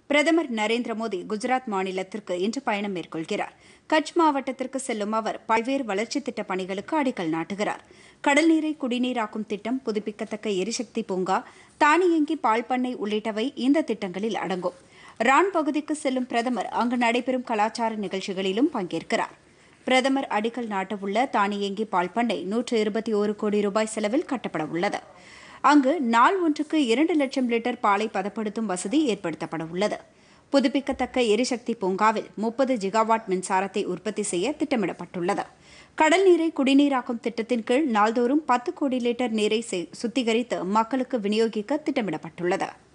பிரதமர் நரேந்திர மோடி குஜராத் மாநிலத்திற்கு இன்று பயணம் மேற்கொள்கிறார். கட்ச் மாவட்டத்திற்கு செல்லும் அவர் பல்வேறு வளர்ச்சித் திட்டப் பணிகளுக்கு அடிக்கல் நாட்டுகிறார். கடல் நீரை குடிநீராக்கும் திட்டம், புதுப்பிக்கத்தக்க எரிசக்தி பூங்கா, தானியங்கி பால் பண்ணை உள்ளிட்டவை இந்த திட்டங்களில் அடங்கும். ரான் பகுதிக்கு செல்லும் பிரதமர் அங்கு நடைபெறும் கலாச்சார நிகழ்ச்சிகளிலும் பங்கேற்கிறார். பிரதமர் அடிக்கல் நாட்டவுள்ள தானியங்கி பால் பண்ணை 121 கோடி ரூபாய் செலவில் கட்டப்பட உள்ளது. அங்கு நாள் ஒன்றுக்கு 2 லட்சம் லிட்டர் பாலை பதப்படுத்தும் வசதி ஏற்படுத்தப்பட உள்ளது. புதுப்பிக்கத்தக்க எரிசக்தி பூங்காவில் 30 ஜிகாவாட் மின்சாரத்தை உற்பத்தி செய்ய திட்டமிடப்பட்டுள்ளது. கடல் நீரை குடிநீராக்கும் திட்டத்தின் கீழ் நாள்தோறும் 10 கோடி லிட்டர் நீரை சுத்திகரித்து மக்களுக்கு விநியோகிக்க திட்டமிடப்பட்டுள்ளது.